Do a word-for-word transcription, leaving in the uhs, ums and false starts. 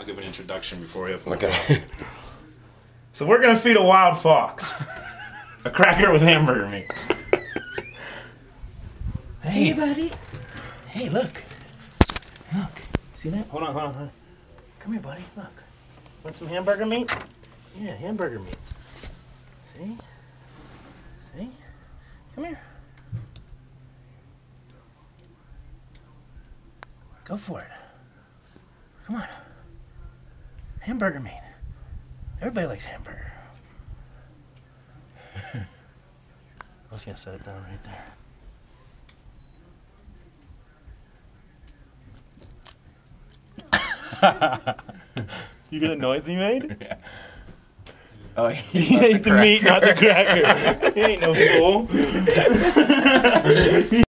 give an introduction before we open. Okay. So we're gonna feed a wild fox a cracker with hamburger meat. Hey, buddy. Hey, look. Look. See that? Hold on, hold on, hold on. Come here, buddy. Look. Want some hamburger meat? Yeah, hamburger meat. See? See? Come here. Go for it. Come on. Hamburger meat. Everybody likes hamburger. I was gonna set it down right there. You get the noise he made? Yeah. Oh, he, he ate the, the meat, not the cracker. He ain't no fool.